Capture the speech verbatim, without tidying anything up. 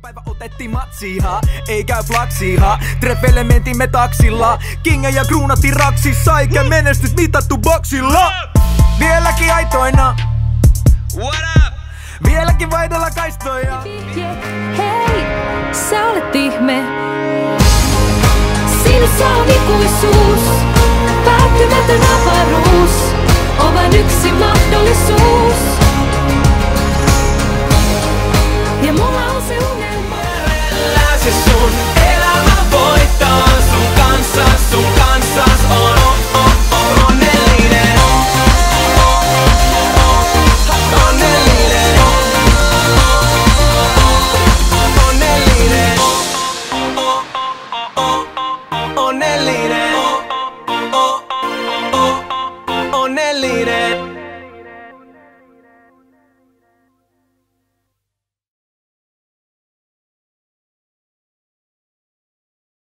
päivä otettiin matsiiha, ei käy flaksiiha. Treffeille mentimme taksilla, kingejä kruunattiin raksissa, eikä menestys mitattu boksilla. Vieläkin aitoina, What up? vieläkin vaihdolla kaistoja. Hei, sä olet ihme. Sinussa on ikuisuus, päättymätön avaruus. On vain yksi mahdollisuus.